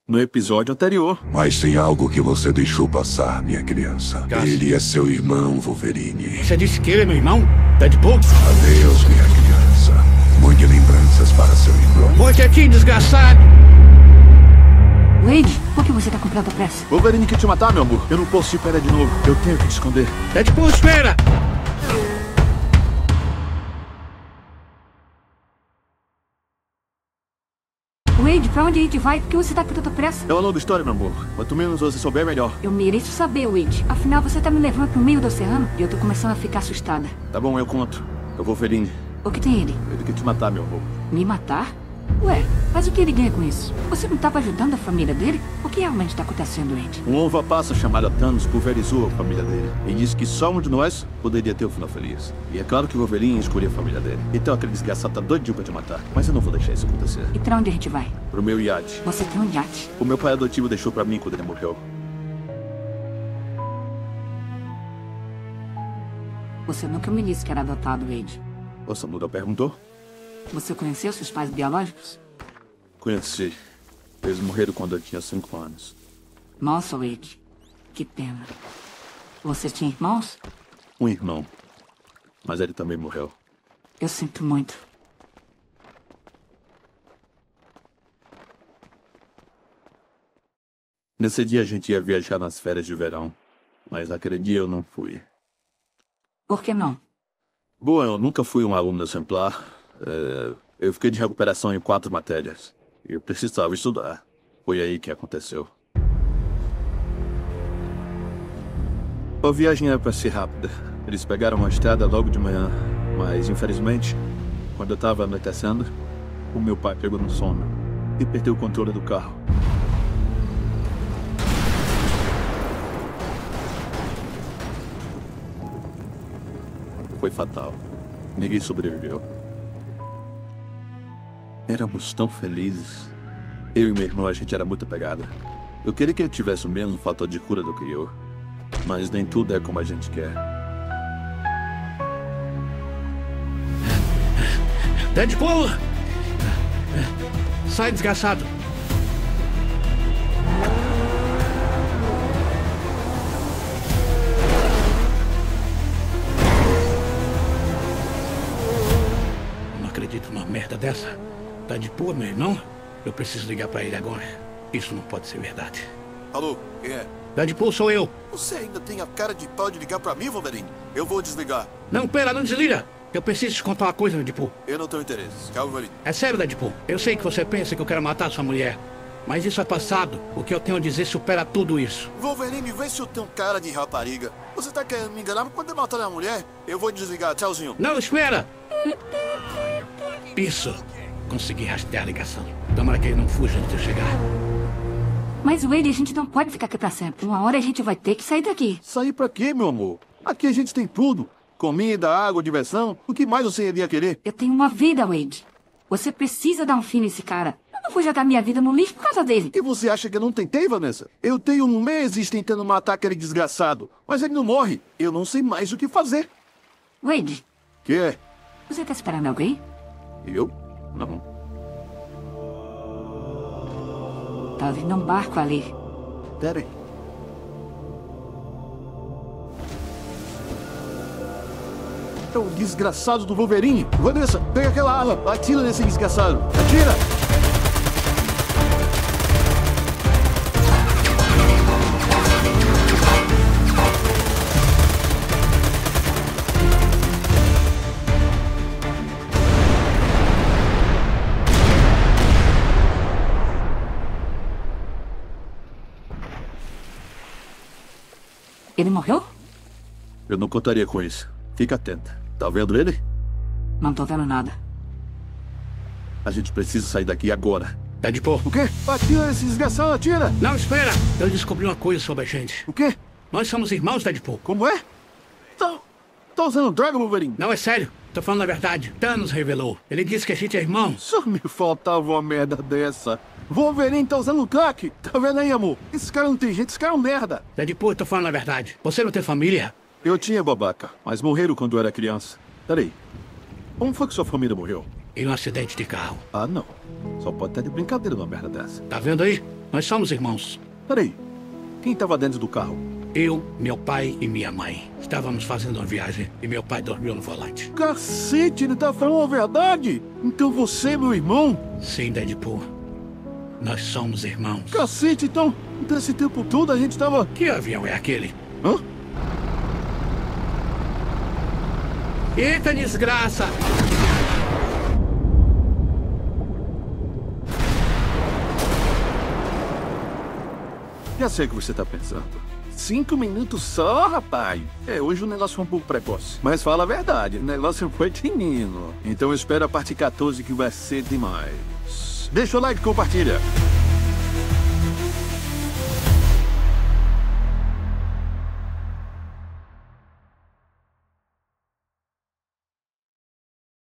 No episódio anterior. Mas tem algo que você deixou passar, minha criança. Ele é seu irmão, Wolverine. Você disse que ele é meu irmão? Deadpool? Adeus, minha criança. Muitas lembranças para seu irmão. Volte aqui, desgraçado! Wade, por que você tá com tanta pressa? Wolverine quer te matar, meu amor. Eu não posso te esperar de novo. Eu tenho que te esconder. Deadpool, espera! Wade, pra onde a gente vai? Por que você tá com tanta pressa? É uma longa história, meu amor. Quanto menos você souber, melhor. Eu mereço saber, Wade. Afinal, você tá me levando pro meio do oceano e eu tô começando a ficar assustada. Tá bom, eu conto. Eu vou Wolverine. O que tem ele? Ele quer te matar, meu amor. Me matar? Ué, mas o que ele ganha com isso? Você não tava ajudando a família dele? O que realmente tá acontecendo, Wade? Um uva-passa chamado Thanos pulverizou a família dele. E disse que só um de nós poderia ter o final feliz. E é claro que o Wolverine escolheu a família dele. Então aquele desgraçado tá doidinho pra te matar. Mas eu não vou deixar isso acontecer. E pra onde a gente vai? Pro meu iate. Você tem um iate? O meu pai adotivo deixou pra mim quando ele morreu. Você nunca me disse que era adotado, Wade. O Samuel perguntou? Você conheceu seus pais biológicos? Conheci. Eles morreram quando eu tinha 5 anos. Nossa, Wade. Que pena. Você tinha irmãos? Um irmão. Mas ele também morreu. Eu sinto muito. Nesse dia a gente ia viajar nas férias de verão. Mas aquele dia eu não fui. Por que não? Bom, eu nunca fui um aluno exemplar. Eu fiquei de recuperação em 4 matérias. E eu precisava estudar. Foi aí que aconteceu. A viagem era para ser rápida. Eles pegaram uma estrada logo de manhã. Mas, infelizmente, quando eu estava anoitecendo, o meu pai pegou no sono e perdeu o controle do carro. Foi fatal. Ninguém sobreviveu. Éramos tão felizes. Eu e meu irmão, a gente era muito apegado. Eu queria que ele tivesse o mesmo fator de cura do que eu. Mas nem tudo é como a gente quer. Deadpool! Sai, desgraçado! Não acredito numa merda dessa. Deadpool, meu irmão? Eu preciso ligar pra ele agora. Isso não pode ser verdade. Alô, quem é? Deadpool, sou eu. Você ainda tem a cara de pau de ligar pra mim, Wolverine? Eu vou desligar. Não, pera, não desliga. Eu preciso te contar uma coisa, Deadpool. Eu não tenho interesse. Tchau, Wolverine. É sério, Deadpool. Eu sei que você pensa que eu quero matar sua mulher. Mas isso é passado. O que eu tenho a dizer supera tudo isso. Wolverine, vê se eu tenho cara de rapariga. Você tá querendo me enganar pra poder matar a mulher? Eu vou desligar. Tchauzinho. Não, espera! Isso. Consegui rastrear a ligação. Tomara que ele não fuja antes de eu chegar. Mas, Wade, a gente não pode ficar aqui pra sempre. Uma hora a gente vai ter que sair daqui. Sair pra quê, meu amor? Aqui a gente tem tudo. Comida, água, diversão. O que mais você iria querer? Eu tenho uma vida, Wade. Você precisa dar um fim nesse cara. Eu não vou jogar minha vida no lixo por causa dele. E você acha que eu não tentei, Vanessa? Eu tenho meses tentando matar aquele desgraçado. Mas ele não morre. Eu não sei mais o que fazer. Wade, Que é? você tá esperando alguém? Eu? Não. Tá vindo um barco ali. Pera aí. É o desgraçado do Wolverine. Vanessa, pega aquela arma. Atira nesse desgraçado. Atira! Ele morreu? Eu não contaria com isso. Fica atenta. Tá vendo ele? Não tô vendo nada. A gente precisa sair daqui agora. Deadpool. O quê? Atira nesse desgraçado, atira! Não, espera! Eu descobri uma coisa sobre a gente. O quê? Nós somos irmãos, Deadpool. Como é? Tá usando droga, Wolverine? Não, é sério. Tô falando a verdade. Thanos revelou. Ele disse que a gente é irmão. Só me faltava uma merda dessa. Wolverine tá usando crack. Tá vendo aí, amor? Esse cara não tem jeito, esse cara é um merda. Deadpool, eu tô falando a verdade. Você não tem família? Eu tinha, babaca, mas morreram quando eu era criança. Peraí. Como foi que sua família morreu? Em um acidente de carro. Ah, não. Só pode estar de brincadeira numa merda dessa. Tá vendo aí? Nós somos irmãos. Peraí, quem estava dentro do carro? Eu, meu pai e minha mãe. Estávamos fazendo uma viagem e meu pai dormiu no volante. Cacete, ele tá falando a verdade? Então você é meu irmão? Sim, Deadpool. Nós somos irmãos. Cacete, então esse tempo todo a gente tava... Que avião é aquele? Hã? Eita, desgraça! Já sei o que você tá pensando. 5 minutos só, rapaz. Hoje o negócio foi um pouco precoce. Mas fala a verdade, o negócio foi menino. Então espera a parte 14 que vai ser demais. Deixa o like e compartilha.